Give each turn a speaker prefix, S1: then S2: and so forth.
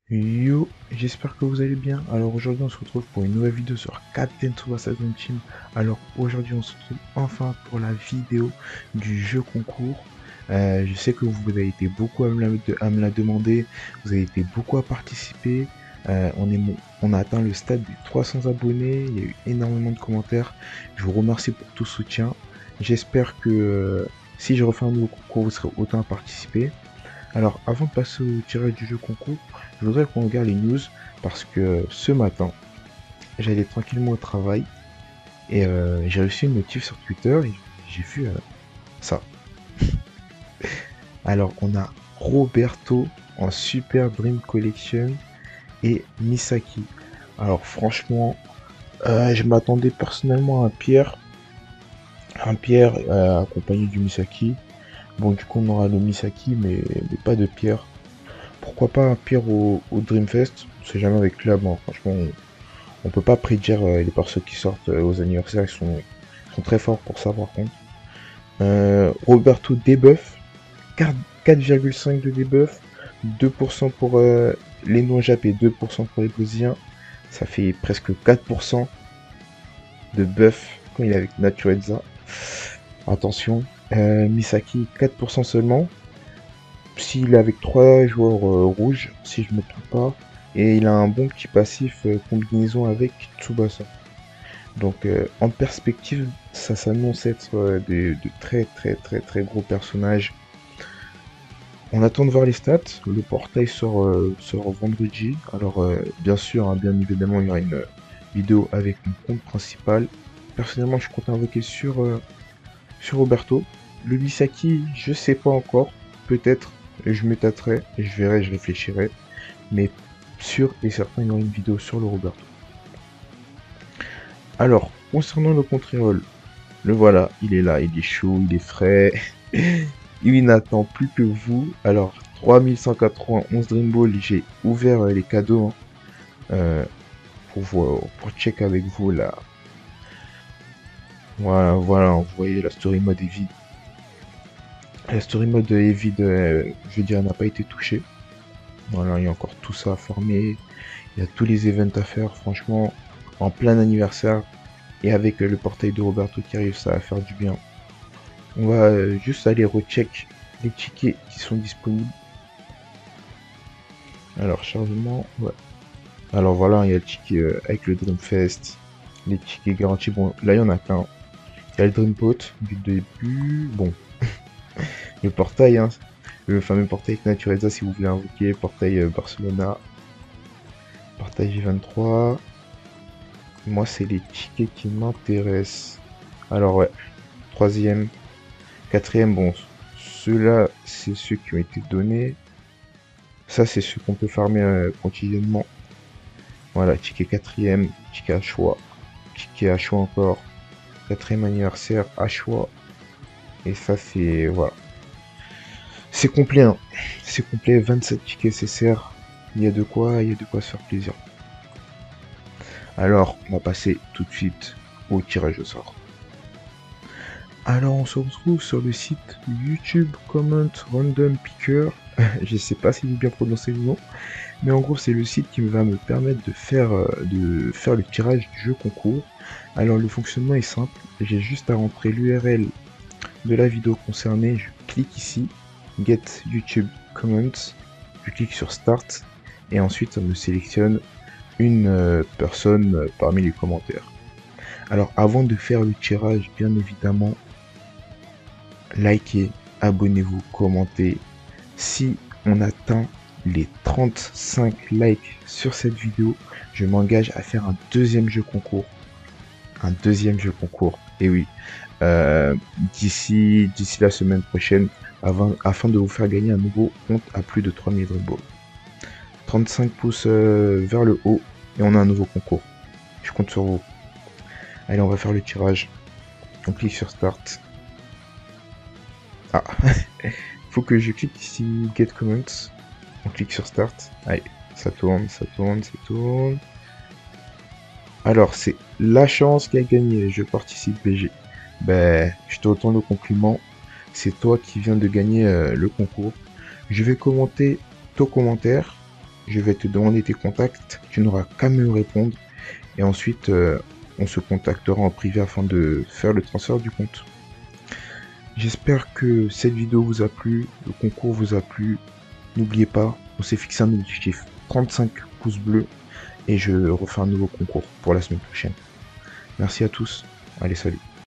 S1: Yo, j'espère que vous allez bien. Alors aujourd'hui on se retrouve pour une nouvelle vidéo sur Captain Tsubasa Dream Team. Alors aujourd'hui on se retrouve enfin pour la vidéo du jeu concours. Je sais que vous avez été beaucoup à me la demander, vous avez été beaucoup à participer. On a atteint le stade des 300 abonnés, il y a eu énormément de commentaires. Je vous remercie pour tout soutien. J'espère que si je refais un nouveau concours, vous serez autant à participer. Alors, avant de passer au tirage du jeu concours, je voudrais qu'on regarde les news parce que ce matin, j'allais tranquillement au travail et j'ai reçu une notif sur Twitter et j'ai vu ça. Alors, on a Roberto en Super Dream Collection et Misaki. Alors, franchement, je m'attendais personnellement à un Pierre accompagné du Misaki. Bon, du coup, on aura le Misaki, mais pas de Pierre. Pourquoi pas un Pierre au Dreamfest? On sait jamais avec Club, hein. Franchement, on peut pas prédire les persos qui sortent aux anniversaires, ils sont très forts pour ça par contre. Roberto debuff, 4,5 de debuff, 2% pour les non-jap et 2% pour les brésiliens. Ça fait presque 4% de buff quand il est avec Natureza. Attention, Misaki 4% seulement. S'il est avec 3 joueurs rouges, si je me trompe pas. Et il a un bon petit passif combinaison avec Tsubasa. Donc en perspective, ça s'annonce être de très très très très gros personnages. On attend de voir les stats. Le portail sort vendredi. Alors bien sûr, hein, bien évidemment, il y aura une vidéo avec mon compte principal. Personnellement, je compte invoquer sur Roberto. Le Misaki, je sais pas encore. Peut-être, je me tâterai, je verrai, je réfléchirai. Mais sûr et certain, il y aura une vidéo sur le Roberto. Alors, concernant le contrôle, le voilà, il est là, il est chaud, il est frais. Il n'attend plus que vous. Alors, 3191 Dream Ball, j'ai ouvert les cadeaux hein, euh, pour check avec vous là. Voilà, voilà, vous voyez la story mode est vide. La story mode est vide, je veux dire, n'a pas été touchée. Voilà, il y a encore tout ça à former. Il y a tous les events à faire, franchement, en plein anniversaire. Et avec le portail de Roberto qui arrive, ça va faire du bien. On va juste aller recheck les tickets qui sont disponibles. Alors, chargement, ouais. Alors voilà, il y a le ticket avec le Dreamfest, les tickets garantis. Bon, là, il y en a qu'un. Il y a le Dreampot du début. Bon, le portail, hein, le fameux portail avec Natureza si vous voulez invoquer. Portail Barcelona, portail J23. Moi, c'est les tickets qui m'intéressent. Alors, ouais, troisième, quatrième, bon, ceux-là, c'est ceux qui ont été donnés. Ça, c'est ceux qu'on peut farmer quotidiennement. Voilà, ticket quatrième, ticket à choix, ticket à choix encore, quatrième anniversaire à choix. Et ça, c'est, voilà. C'est complet, hein. C'est complet, 27 tickets CCR. Il y a de quoi se faire plaisir. Alors, on va passer tout de suite au tirage au sort. Alors, on se retrouve sur le site YouTube Comment Random Picker. Je sais pas si j'ai bien prononcé le nom. Mais en gros, c'est le site qui va me permettre de faire le tirage du jeu concours. Alors, le fonctionnement est simple. J'ai juste à rentrer l'URL de la vidéo concernée. Je clique ici, Get YouTube Comments. Je clique sur Start. Et ensuite, ça me sélectionne une personne parmi les commentaires. Alors, avant de faire le tirage, bien évidemment, likez, abonnez-vous, commentez. Si on atteint les 35 likes sur cette vidéo, je m'engage à faire un deuxième jeu concours. Un deuxième jeu concours. Et oui, d'ici la semaine prochaine, afin de vous faire gagner un nouveau compte à plus de 3000 Dream Ball. 35 pouces vers le haut et on a un nouveau concours. Je compte sur vous. Allez, on va faire le tirage. On clique sur Start. Ah, faut que je clique ici Get Comments. On clique sur Start. Allez, ça tourne, ça tourne, ça tourne. Alors, c'est la chance qui a gagné. Je participe BG. Ben, je te retourne le compliment. C'est toi qui viens de gagner le concours. Je vais commenter ton commentaire je vais te demander tes contacts, tu n'auras qu'à me répondre et ensuite on se contactera en privé afin de faire le transfert du compte. J'espère que cette vidéo vous a plu, le concours vous a plu. N'oubliez pas, on s'est fixé un objectif 35 pouces bleus et je refais un nouveau concours pour la semaine prochaine. Merci à tous, allez salut.